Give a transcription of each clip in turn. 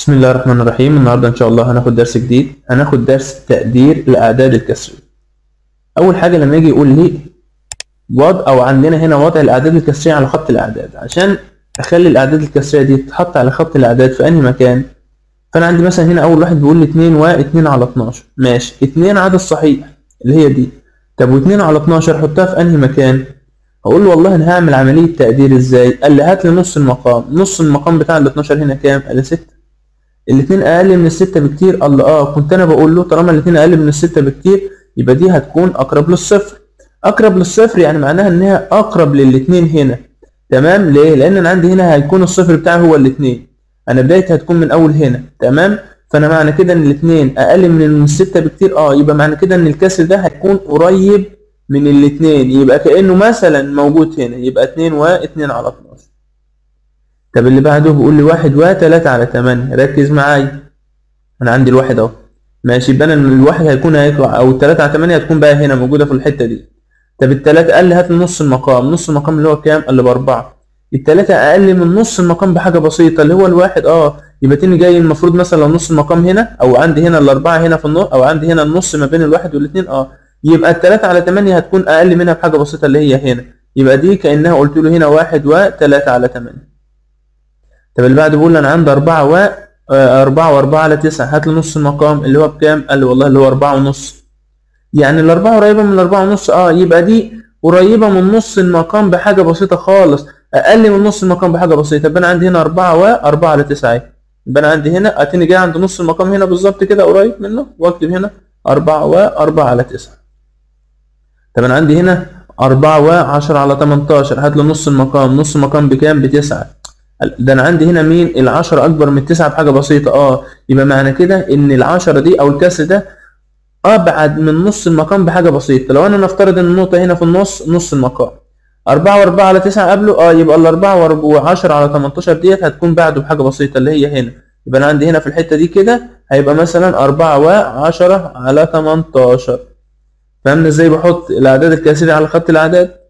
بسم الله الرحمن الرحيم. النهارده ان شاء الله هناخد درس جديد، هناخد درس تقدير الاعداد الكسريه. اول حاجه لما يجي يقول لي وضع او عندنا هنا وضع الاعداد الكسريه على خط الاعداد، عشان اخلي الاعداد الكسريه دي تتحط على خط الاعداد في انهي مكان. فانا عندي مثلا هنا اول واحد بيقول لي 2 و2 على 12، ماشي، 2 عدد صحيح اللي هي دي. طب و2 على 12 حطها في انهي مكان؟ هقول له والله انا هعمل عمليه تقدير ازاي؟ قال لي هات لي نص المقام. نص المقام بتاع ال 12 هنا كام؟ قال لي 6. الاتنين اقل من الستة بكتير. قال له كنت انا بقول له طالما الاتنين اقل من الستة بكتير يبقى دي هتكون اقرب للصفر. اقرب للصفر يعني معناها انها اقرب للاتنين هنا. تمام. ليه؟ لان انا عندي هنا هيكون الصفر بتاعي هو الاتنين، انا بدايتي هتكون من اول هنا. تمام. فانا معنى كده ان الاتنين اقل من الستة بكتير، يبقى معنى كده ان الكسر ده هيكون قريب من الاتنين، يبقى كأنه مثلا موجود هنا، يبقى 2 و2 على 12. طب اللي بعده بيقول لي 1 و3 على 8. ركز معايا، انا عندي الواحد اهو، ماشي، يبقى انا الواحد هيكون هيطلع، او ال3 على 8 هتكون بقى هنا موجوده في الحته دي. طب التلاتة قال لي هات لي نص المقام. نص المقام اللي هو كام؟ قال لي ب4. التلاتة اقل من نص المقام بحاجه بسيطه اللي هو الواحد. يبقى تاني جاي المفروض مثلا لو نص المقام هنا، او عندي هنا ال4 هنا في النص، او عندي هنا النص ما بين الواحد والاثنين، يبقى ال3 على 8 هتكون اقل منها بحاجه بسيطه اللي هي هنا، يبقى دي كانها قلت له هنا 1 و3 على 8. طب اللي بعده بيقول لي انا عندي 4 و4 على 9، هات لي نص المقام اللي هو بكام؟ قال لي والله اللي هو 4 ونص. يعني الأربعة قريبة من ال4 ونص، يبقى دي قريبة من نص المقام بحاجة بسيطة خالص، أقل من نص المقام بحاجة بسيطة. يبقى أنا عندي هنا 4 و4 على 9 اهي. يبقى أنا عندي هنا أتني جاي عند نص المقام هنا بالظبط كده قريب منه، وأكتب هنا 4 و4 على 9. طب أنا عندي هنا 4 و10 على 18، هات لي نص المقام. نص المقام بكام؟ ب9. ده انا عندي هنا مين؟ ال10 اكبر من 9 بحاجه بسيطه. يبقى معنى كده ان ال10 دي او الكسر ده ابعد من نص المقام بحاجه بسيطه. لو انا نفترض ان النقطه هنا في النص، نص المقام 4 و4 على 9 قبله، يبقى ال4 و10 على 18 ديت هتكون بعده بحاجه بسيطه اللي هي هنا. يبقى انا عندي هنا في الحته دي كده هيبقى مثلا 4 و10 على 18. فهمنا ازاي بحط الاعداد الكسريه على خط الاعداد؟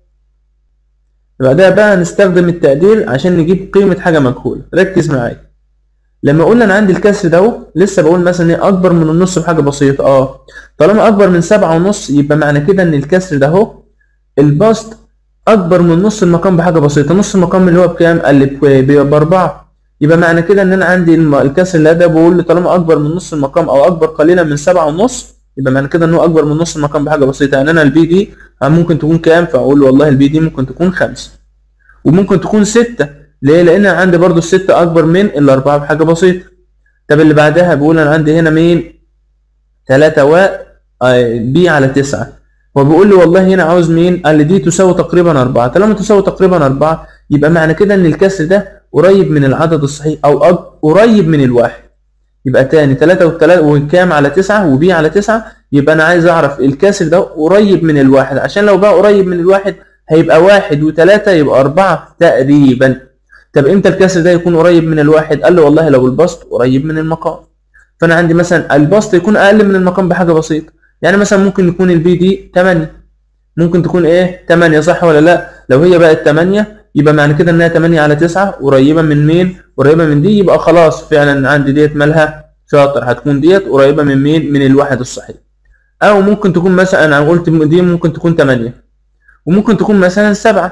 بعدها بقى هنستخدم التقدير عشان نجيب قيمة حاجة مجهولة. ركز معايا، لما قلنا انا عندي الكسر ده لسه بقول مثلا ايه اكبر من النص بحاجة بسيطة. طالما اكبر من 7.5 يبقى معنى كده ان الكسر ده البسط اكبر من نص المقام بحاجة بسيطة. نص المقام اللي هو بكام؟ قال لي ب4. يبقى معنى كده ان انا عندي الكسر اللي ده بقول لي طالما اكبر من نص المقام او اكبر قليلا من 7.5 يبقى معنى كده ان هو اكبر من نص المقام بحاجة بسيطة. يعني انا البي دي ممكن تكون كام؟ فاقول له والله البي دي ممكن تكون 5 وممكن تكون 6. ليه؟ لان انا عندي برضو ال6 اكبر من ال4 بحاجه بسيطه. طب اللي بعدها بيقول انا عندي هنا مين؟ 3 و بي على 9. هو بيقول لي والله هنا عاوز مين؟ قال لي دي تساوي تقريبا 4. طالما تساوي تقريبا 4 يبقى معنى كده ان الكسر ده قريب من العدد الصحيح او قريب من الواحد. يبقى تاني 3 وكام على 9 وبي على 9، يبقى انا عايز اعرف الكسر ده قريب من الواحد، عشان لو بقى قريب من الواحد هيبقى 1 و3 يبقى 4 تقريبا. طب امتى الكسر ده يكون قريب من الواحد؟ قال له والله لو البسط قريب من المقام. فانا عندي مثلا البسط يكون اقل من المقام بحاجه بسيطه، يعني مثلا ممكن يكون البي دي 8، ممكن تكون 8 صح ولا لا؟ لو هي بقت 8 يبقى معنى كده انها 8 على 9 قريبه من مين؟ قريبه من دي. يبقى خلاص فعلا عندي ديت مالها شاطر، هتكون ديت قريبه من مين؟ من الواحد الصحيح. او ممكن تكون مثلا انا قلت دي ممكن تكون 8 وممكن تكون مثلا 7،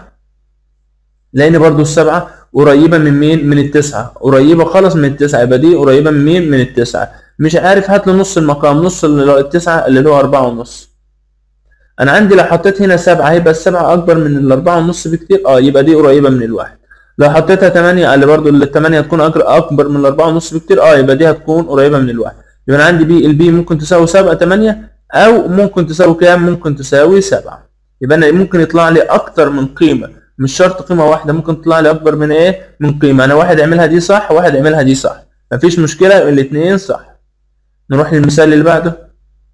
لان برضو ال7 قريبه من مين؟ من ال9، قريبه خالص من ال9، يبقى دي قريبه من مين؟ من ال9. مش عارف، هات له نص المقام. نص ال9 اللي هو 4.5. انا عندي لو حطيت هنا 7 هيبقى ال7 اكبر من ال4.5 بكتير، يبقى دي قريبه من الواحد. لو حطيتها 8 قال لي برضو ال8 هتكون اكبر من ال4.5 بكتير، يبقى دي هتكون قريبه من الواحد. يبقى انا عندي البي ممكن تساوي 8 او ممكن تساوي كام؟ ممكن تساوي 7. يبقى انا ممكن يطلع لي اكتر من قيمه، مش شرط قيمه واحده، ممكن تطلع لي اكبر من من قيمه. انا واحد يعملها دي صح وواحد يعملها دي صح، مفيش مشكله، الاثنين صح. نروح للمثال اللي بعده.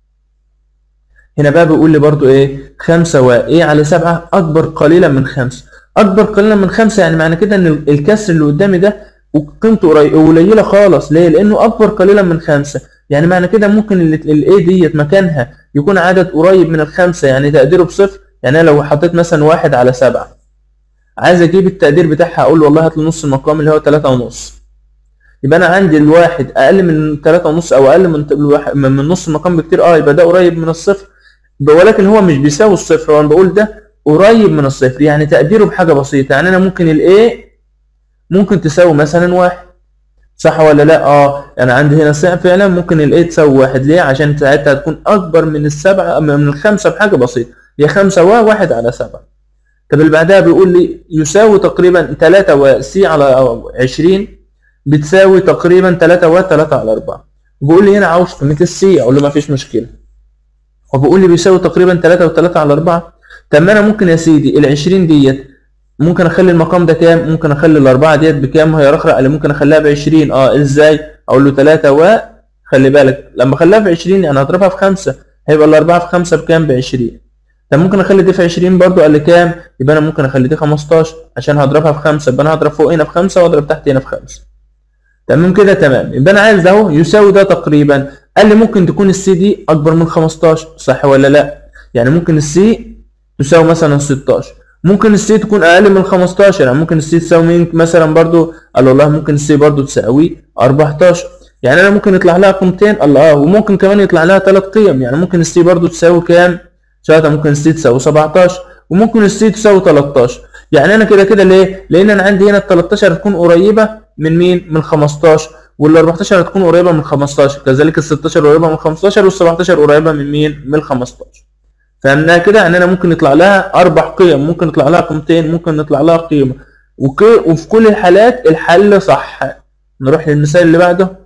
هنا بقى بيقول لي برضو 5 و على 7 اكبر قليلا من 5. اكبر قليلا من 5 يعني معنى كده ان الكسر اللي قدامي ده قيمته قليله خالص. ليه؟ لانه اكبر قليلا من 5، يعني معنى كده ممكن الاي ديت مكانها يكون عدد قريب من ال5، يعني تقديره بصفر. يعني انا لو حطيت مثلا 1 على 7 عايز اجيب التقدير بتاعها، اقول والله هات لي نص المقام اللي هو 3.5. يبقى انا عندي الواحد اقل من 3.5 او اقل من نص المقام بكتير، يبقى ده قريب من الصفر، ولكن هو مش بيساوي الصفر، وانا بقول ده قريب من الصفر، يعني تقديره بحاجه بسيطه. يعني انا ممكن الايه ممكن تساوي مثلا 1، صح ولا لا؟ انا عندي هنا فعلا ممكن الايه تساوي 1. ليه؟ عشان ساعتها هتكون اكبر من السبعه، من الخمسه بحاجه بسيطه، هي 5 و1 على 7. طب اللي بعدها بيقول لي يساوي تقريبا 3 و سي على 20 بتساوي تقريبا 3 و 3 على 4. وبيقول لي هنا عاوز قيمه السي، اقول له ما فيش مشكله. وبيقول لي بيساوي تقريبا 3 و3 على 4. طب ما انا ممكن يا سيدي ال 20 ديت ممكن اخلي المقام ده كام؟ ممكن اخلي الاربعه ديت بكام؟ هي رخرة اللي ممكن اخليها ب 20. ازاي؟ اقول له 3 و خلي بالك لما اخليها في 20 يعني هضربها في 5، هيبقى الاربعه في 5 بكام؟ ب 20. طب ممكن اخلي دي في 20 برضو، قال لي كام؟ يبقى انا ممكن اخلي دي 15 عشان هضربها في 5، يبقى انا هضرب فوق هنا في 5 واضرب تحت هنا في 5. تمام كده؟ تمام. يبقى انا عايز اهو يساوي ده تقريبا. قال لي ممكن تكون السي دي اكبر من 15، صح ولا لا؟ يعني ممكن السي تساوي مثلا 16، ممكن السي تكون اقل من 15، يعني ممكن السي تساوي مين مثلا برضو؟ قال والله ممكن السي برضو تساوي 14. يعني انا ممكن يطلع لها قيمتين، الله، وممكن كمان يطلع لها 3 قيم. يعني ممكن السي برضو تساوي كام؟ ساعتها ممكن السي تساوي 17، وممكن السي تساوي 13. يعني انا كده كده ليه؟ لان انا عندي هنا ال 13 هتكون قريبه من مين؟ من 15، وال 14 هتكون قريبه من 15، كذلك ال 16 قريبه من 15، وال 17 قريبه من مين؟ من 15. فهمناها كده؟ يعني انا ممكن يطلع لها 4 قيم، ممكن يطلع لها قيمتين، ممكن يطلع لها قيمه، وفي كل الحالات الحل صح. نروح للمثال اللي بعده.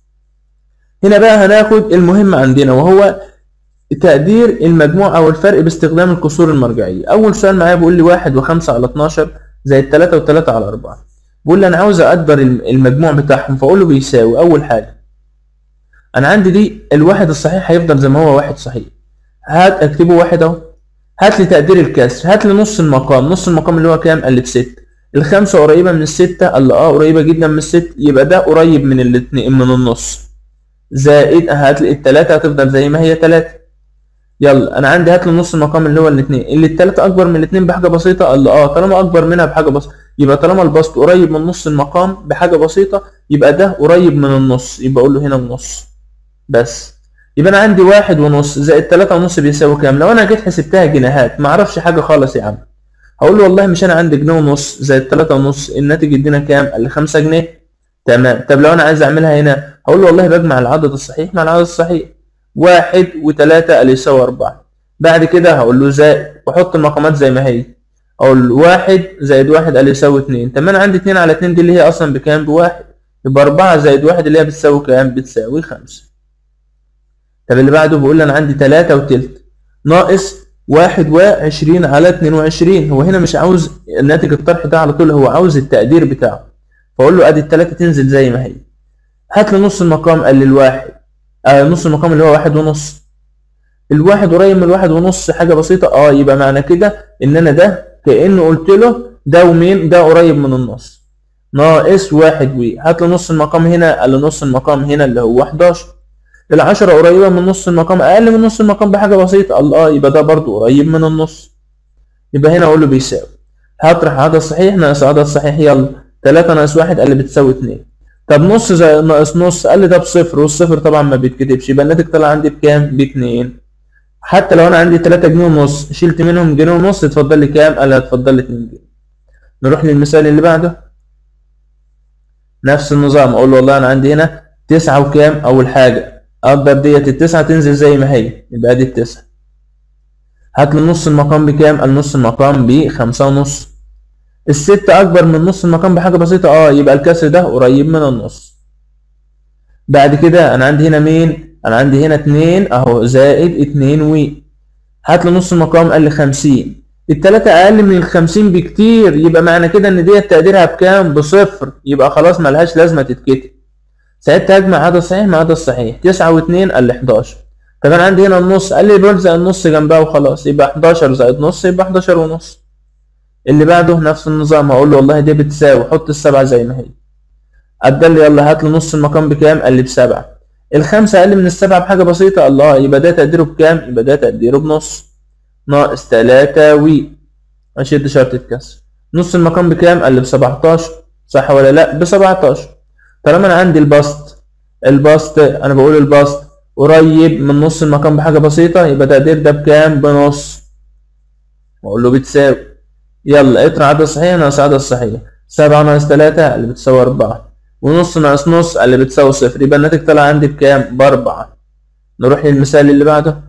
هنا بقى هناخد المهم عندنا، وهو تقدير المجموع او الفرق باستخدام الكسور المرجعيه. اول سؤال معايا بيقول لي 1 و5 على 12 زائد 3 و3 على 4. بيقول لي انا عاوز اقدر المجموع بتاعهم، فاقول له بيساوي. اول حاجه انا عندي دي الواحد الصحيح هيفضل زي ما هو واحد صحيح، هات اكتبه واحد اهو. هات لي تقدير الكسر، هات لي نص المقام. نص المقام اللي هو كام؟ قال لي ب6. الخمسة قريبة من ال6؟ قال لي قريبة جدا من ال6، يبقى ده قريب من الاتنين من النص. زائد هات لي ال3 هتفضل زي ما هي 3. يلا انا عندي هات لي نص المقام اللي هو الاثنين، اللي ال3 اكبر من الاثنين بحاجة بسيطة؟ قال لي طالما اكبر منها بحاجة بسيطة، يبقى طالما البسط قريب من نص المقام بحاجة بسيطة، يبقى ده قريب من النص، يبقى اقول له هنا النص بس. يبقى انا عندي 1.5 زائد 3.5 بيساوي كام؟ لو انا جيت حسبتها جنيهات ما اعرفش حاجه خالص يا عم، هقول له والله مش انا عندي جنيه ونص زائد 3.5 الناتج يدينا كام؟ قال لي 5 جنيه. تمام. طب لو انا عايز اعملها هنا هقول له والله بجمع العدد الصحيح مع العدد الصحيح، 1 و3 قال لي يساوي 4. بعد كده هقول له زائد واحط المقامات زي ما هي، اقول له 1 زائد 1 قال لي يساوي 2. طب انا عندي 2 على 2 دي اللي هي اصلا بكام؟ ب1، يبقى 4 زائد 1 اللي هي بتساوي كام؟ بتساوي 5. طب اللي بعده بيقول لي انا عندي 3 وتلت ناقص 21 على 22. هو هنا مش عاوز الناتج الطرح ده على طول، هو عاوز التقدير بتاعه. فاقول له ادي ال3 تنزل زي ما هي. هات لي نص المقام، قال لي الواحد نص المقام اللي هو 1.5. الواحد قريب من 1.5 حاجه بسيطه، يبقى معنى كده ان انا ده كانه قلت له ده ومين؟ ده قريب من النص. ناقص 1 هات لي نص المقام هنا، قال لي نص المقام هنا اللي هو 11. ال10 قريبة من نص المقام، أقل من نص المقام بحاجة بسيطة، يبقى ده برضو قريب من النص. يبقى هنا أقول له بيساوي. هطرح عدد صحيح ناقص عدد صحيح، يلا 3 ناقص 1 قال لي بتساوي 2. طب نص زائد ناقص نص قال لي ده بصفر، والصفر طبعا ما بيتكتبش، يبقى الناتج طلع عندي بكام؟ ب2. حتى لو أنا عندي 3 جنيه ونص شلت منهم جنيه ونص اتفضل لي كام؟ قال لي هتفضل لي 2 جنيه. نروح للمثال اللي بعده. نفس النظام، أقول له والله أنا عندي هنا 9 وكام؟ أول حاجة اقدر ديت ال9 تنزل زي ما هي، يبقى دي ال9. هات لي نص المقام بكام؟ قال نص المقام ب5.5. ال6 اكبر من نص المقام بحاجه بسيطه، يبقى الكسر ده قريب من النص. بعد كده انا عندي هنا مين؟ انا عندي هنا 2 اهو زائد 2 هات لي نص المقام، قال لي 50. ال3 اقل من ال50 بكتير، يبقى معنى كده ان ديت تقديرها بكام؟ بصفر، يبقى خلاص ملهاش لازمه تتكتب. ساعتها اجمع عدد صحيح مع عدد صحيح، 9 و2 قال لي 11. طب انا عندي هنا النص، قال لي بلزق النص جنبها وخلاص، يبقى 11 زائد نص يبقى 11 ونص. اللي بعده نفس النظام، هقول له والله دي بتساوي، حط ال7 زي ما هي. قال لي يلا هات لي نص المقام بكام؟ قال لي ب7. ال5 اقل من ال7 بحاجه بسيطه، يبقى ده تقديره بكام؟ يبقى ده تقديره بنص. ناقص 3 اشد شرط الكسر. نص المقام بكام؟ قال لي ب17، صح ولا لا؟ ب17. طالما انا عندي البسط انا بقول البسط قريب من نص المقام بحاجة بسيطة، يبقى تقدير ده بكام؟ بنص. واقول له بتساوي، يلا اطرح عدد صحيح ناقص عدد صحيح، 7 ناقص 3 اللي بتساوي 4، ونص ناقص نص اللي بتساوي 0، يبقى الناتج طلع عندي بكام؟ ب4. نروح للمثال اللي بعده.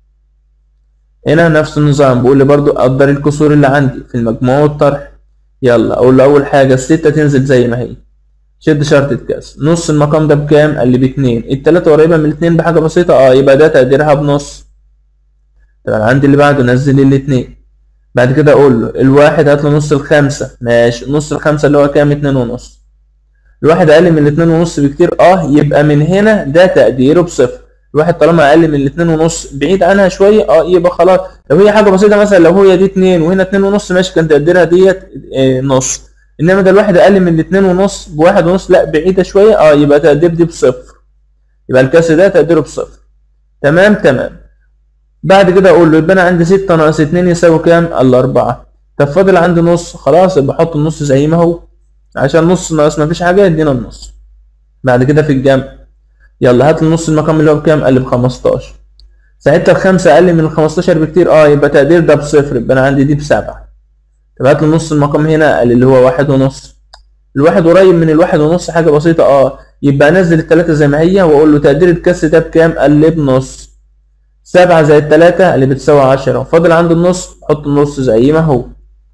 هنا نفس النظام، بيقول لي برضو قدر الكسور اللي عندي في المجموع والطرح. يلا اقول له اول حاجة الستة تنزل زي ما هي، شد شرطة كسر. نص المقام ده بكام؟ قال لي باتنين. التلاتة قريبة من الاتنين بحاجة بسيطة، يبقى ده تقديرها بنص. طبعا عندي اللي بعده نزل الاتنين. بعد كده اقول له الواحد هات له نص الخمسة. ماشي، نص الخمسة اللي هو كام؟ 2.5. الواحد اقل من ال2.5 بكتير، يبقى من هنا ده تقديره بصفر. الواحد طالما اقل من ال2.5 بعيد عنها شوية، يبقى خلاص. لو هي حاجة بسيطة مثلا، لو هي دي 2 وهنا 2.5، ماشي، كان تقديرها ديت نص. انما ده الواحد اقل من ال2.5 ب1.5، لا بعيدة شوية، يبقى تقدير دي بصفر. يبقى الكسر ده تقديره بصفر. تمام. بعد كده اقول له يبقى انا عندي 6 ناقص 2 يساوي كام؟ قال لي 4. طب فاضل عندي نص، خلاص يبقى احط النص زي ما هو، عشان نص ناقص مفيش حاجة يدينا النص. بعد كده في الجمع، يلا هات لي نص المقام اللي هو بكام؟ قال لي ب15. ساعتها الخمسة اقل من ال15 بكتير، يبقى تقدير ده بصفر، يبقى انا عندي دي ب7. طب هات لي نص المقام هنا، قال لي اللي هو 1.5. الواحد قريب من ال1.5 حاجة بسيطة، يبقى انزل التلاتة زي ما هي واقول له تقدير الكسر ده بكام؟ قال لي بنص. 7 زائد 3 اللي بتساوي 10، وفاضل عند النص حط النص زي ما هو.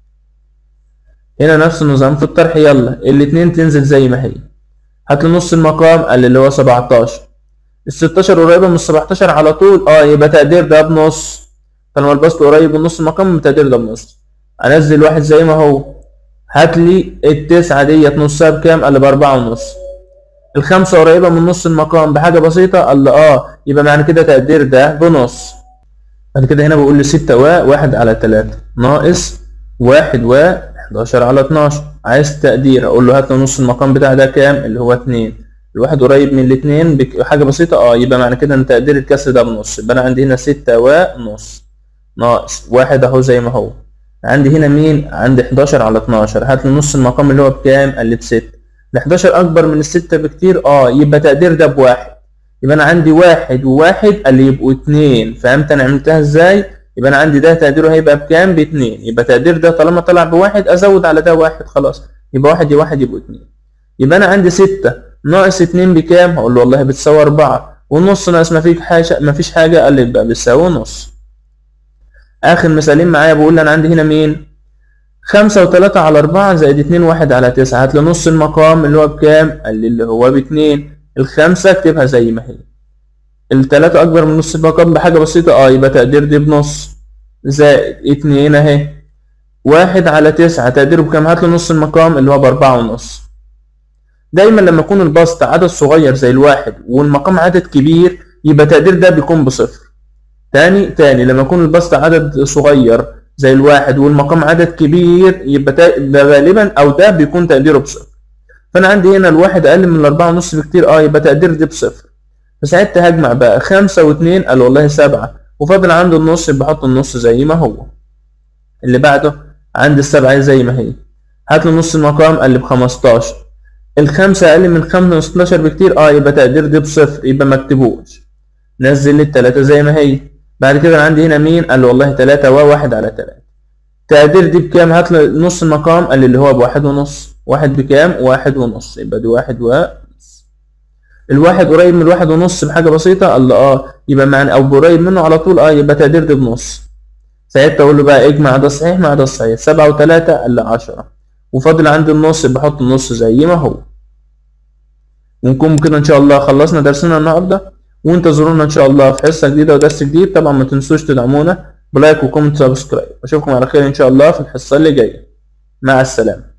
هنا نفس النظام في الطرح، يلا الاتنين تنزل زي ما هي. هات لي نص المقام، قال لي اللي هو 17. ال16 قريبة من ال17 على طول، يبقى تقدير ده بنص. طالما البسط قريب من نص المقام، تقدير ده بنص. انزل واحد زي ما هو. هات لي التسعة ديت نصها بكام؟ قال لي ب4.5. الخمسة قريبة من نص المقام بحاجة بسيطة، قال لي يبقى معنى كده تقدير ده بنص. بعد كده هنا بقول لي 6 و1 على 3 ناقص 1 و11 على 12. عايز تقدير، اقول له هات لي نص المقام بتاع ده كام؟ اللي هو 2. الواحد قريب من الاتنين بحاجة بسيطة، يبقى معنى كده ان تقدير الكسر ده بنص. يبقى انا عندي هنا 6 ونص ناقص 1 اهو زي ما هو. عندي هنا مين؟ عندي 11 على 12. هات لي نص المقام اللي هو بكام؟ قال لي ب6. ال11 اكبر من ال6 بكتير، يبقى تقدير ده ب1. يبقى انا عندي 1 و1 قال لي يبقوا 2. فهمت انا عملتها ازاي؟ يبقى انا عندي ده تقديره هيبقى بكام؟ ب2. يبقى تقدير ده طالما طلع ب1 ازود على ده 1 خلاص، يبقى 1 و1 يبقوا 2. يبقى انا عندي 6 ناقص 2 بكام؟ هقول له والله بتساوي 4. والنص ناقص مفيش حاجة، قال لي يبقى بتساوي نص. اخر مثالين معايا، بقول لي انا عندي هنا مين؟ 5 و3 على 4 زائد 2 1 على 9. هات لي نص المقام اللي هو بكام؟ قال لي اللي هو ب2. الخمسة اكتبها زي ما هي. التلاتة اكبر من نص المقام بحاجة بسيطة، يبقى تقدير دي بنص. زائد 2 اهي. 1 على 9 تقديره بكام؟ هات لي نص المقام اللي هو ب4.5. دايما لما يكون البسط عدد صغير زي الواحد والمقام عدد كبير، يبقى تقدير ده بيكون بصفر. تاني لما يكون البسط عدد صغير زي الواحد والمقام عدد كبير، يبقى ده غالبا ده بيكون تقديره بصفر. فانا عندي هنا الواحد اقل من ال4.5 بكتير، يبقى تقدير دي بصفر. فساعتها هجمع بقى 5 و2، قال والله 7، وفاضل عنده النص، يبقى احط النص زي ما هو. اللي بعده عندي ال7 زي ما هي. هات لي نص المقام، قال لي ب15. الخمسة اقل من 15 بكتير، يبقى تقدير دي بصفر، يبقى ما اكتبوش. نزل لي التلاتة زي ما هي. بعد كده عندي هنا مين؟ قال له والله 3 و1 على 3. تقدير دي بكام؟ هات لي نص المقام، قال لي اللي هو ب1.5. 1 بكام؟ 1.5، يبقى دي 1.5. الواحد قريب من 1.5 بحاجة بسيطة، قال لي يبقى معنى او قريب منه على طول، يبقى تقدير دي بنص. ساعتها اقول له بقى اجمع ده صحيح مع ده صحيح. 7 و3 قال لي 10، وفاضل عندي النص، يبقى احط النص زي ما هو. ونكون كده ان شاء الله خلصنا درسنا النهارده، وانتظرونا ان شاء الله في حصه جديده ودرس جديد. طبعا ما تنسوش تدعمونا بلايك وكومنت وسبسكرايب. اشوفكم على خير ان شاء الله في الحصه اللي جايه. مع السلامه.